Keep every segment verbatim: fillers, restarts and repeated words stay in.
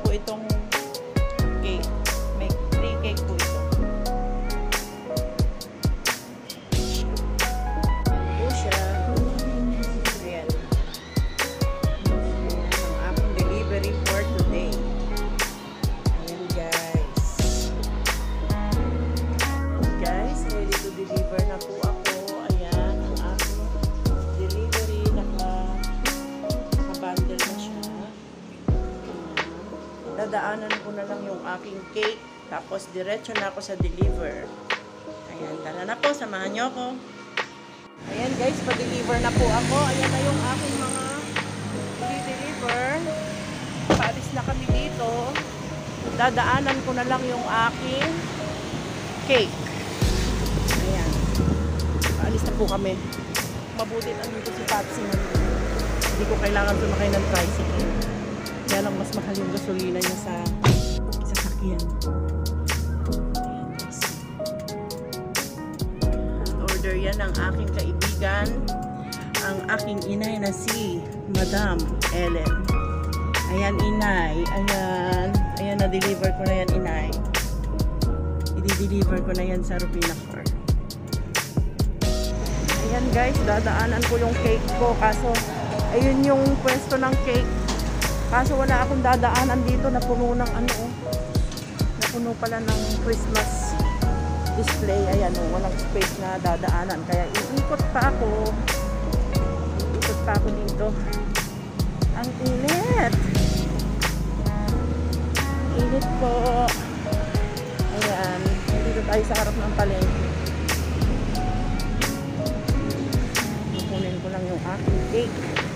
po itong cake. May free cake po ito. Ito siya. Ayan. Ayan ang aking delivery for today. Ayan guys. Guys, ready to deliver na po ako. Ayan ang aking delivery. Naka, naka-bundle na siya. Dadaanan ko na lang yung aking cake. Tapos, diretso na ako sa deliver. Ayan, tara na po. Samahan nyo ako. Ayan guys, pa-deliver na po ako. Ayan na yung aking mga i-deliver. Paalis na kami dito. Dadaanan ko na lang yung aking cake. Ayan. Paalis na po kami. Mabuti na dito si Patsy. Hindi ko kailangan sumakay ng tricycle. Kaya lang mas mahal yung gasolina niya sa sasakyan. Ayan guys. Order yan ng aking kaibigan. Ang aking inay na si Madam Ellen. Ayan inay. Ayan. Ayan na-deliver ko na yan inay. I-deliver ko na yan sa Rupina Car. Ayan guys. Dadaanan ko yung cake ko. Kaso ayun yung pwesto ng cake. Kaso wala akong dadaanan dito na puno ng ano oh. Napuno pala ng Christmas display. Ayan oh, walang space na dadaanan. Kaya iikot pa ako. Iikot pa ako dito. Ang init. Init po. Ayan. Dito tayo sa harap ng palengke. Kukunin ko lang yung aking cake.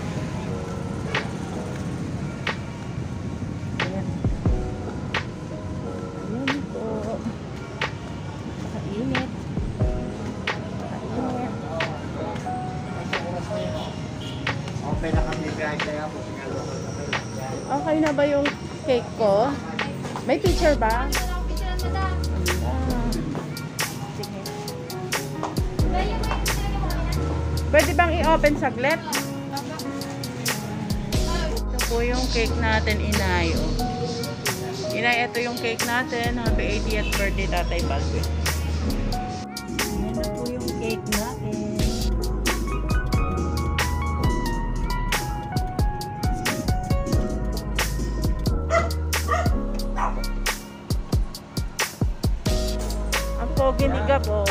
Okay na ba yung cake ko? May picture ba? Ah, sige. Pwede bang i-open saglit? Ito po yung cake natin, inay. Oh. Inay, ito yung cake natin. Happy eightieth birthday, Tatay Baldwin. Ayan na po yung cake natin. Giniga po.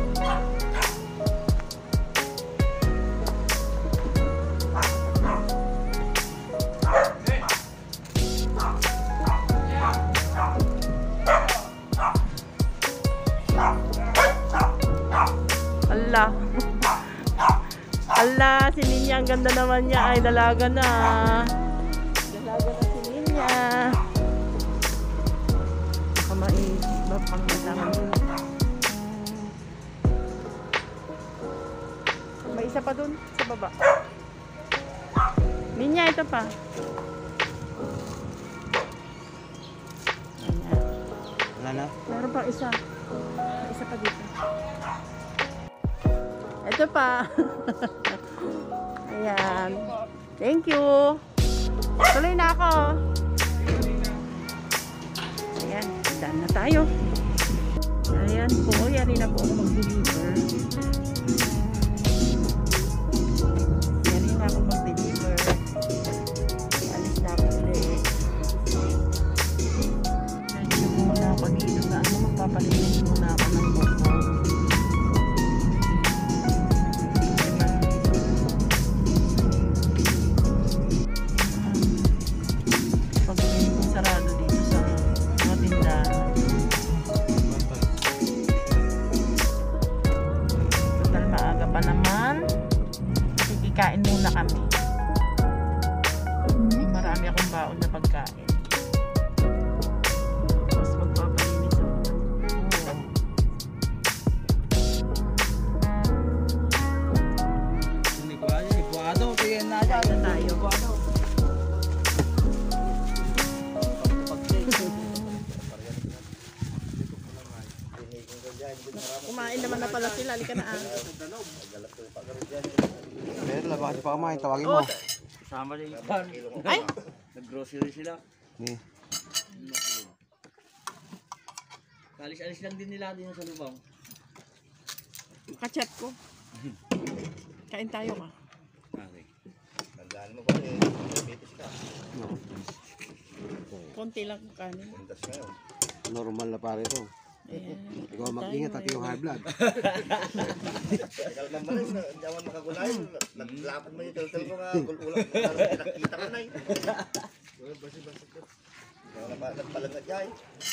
Allah. Allah, si Ninya, ang ganda naman niya. Ay, dalaga na. Dalaga na si Ninya. Kamain. Bapang matama mo. May isa pa dun sa baba. Ninya, ito pa. Ayan. Wala na? Meron pang isa. May isa pa dito. Ito pa. Ayan. Thank you. Tuloy na ako. Ayan. Done na tayo. Ayan po. Yari na po ako mag-deliver. Ako mag-deliver. Alis na ako ulit. Diyan muna ako dito sa ano, magpapalinis muna ako ng motor. Pag may sarado dito sa mga tindahan. Total maaga pa naman. Kain muna kami. Marami akong baon na pagkain. Tapos magpapalinis ako. Oh. Likwado, tingin na dyan. Na tayo. Kumain naman na pala sila. Halika na ah. Pero labas pa kumain, tawagin mo. Sama rin. Ay! Nag-grocery sila. Ni. Alis-alis lang din nila din sa lubang. Kachat ko. Kain tayo ka. Okay. Tandaan mo ba eh, diabetes ka. No. Konti lang kanin. Bundas ngayon. Normal na pare to. Ayan. Ikaw mag-ingat at yung high blood. Tagal man malis, hindi ako makagulay. Naglapad mo yung tultul ko nga, gululak ko na nakita ka na eh. Basi-basi ko. Nagpalagat niya eh.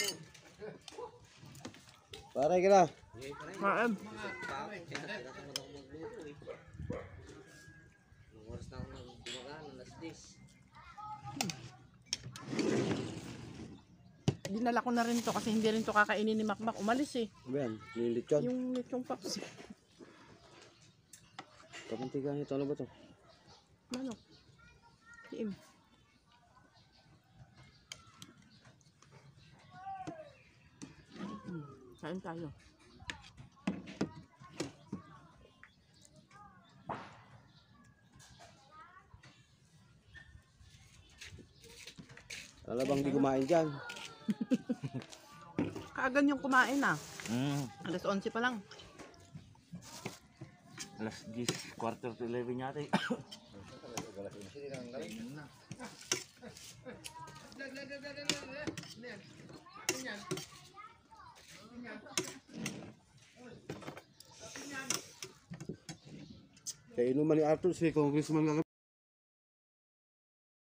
Pare ka na. Maam. Oras na ako nagbumagaan, alas dis. Dinala ko na rin to kasi hindi rin to kakainin ni Makmak. Umalis eh. Ano yan? Lilitsyon. Yung lechong paps. Kapuntigan ito. Ano ba to? Manok. Tiim. Hmm, kain tayo. Alam bang di kumain dyan? Kaagan yung kumain ah. Mm. Alas onse pa lang. Alas dis, quarter to eleven yata eh. Kaya inuman ni Arthur si Congressman nga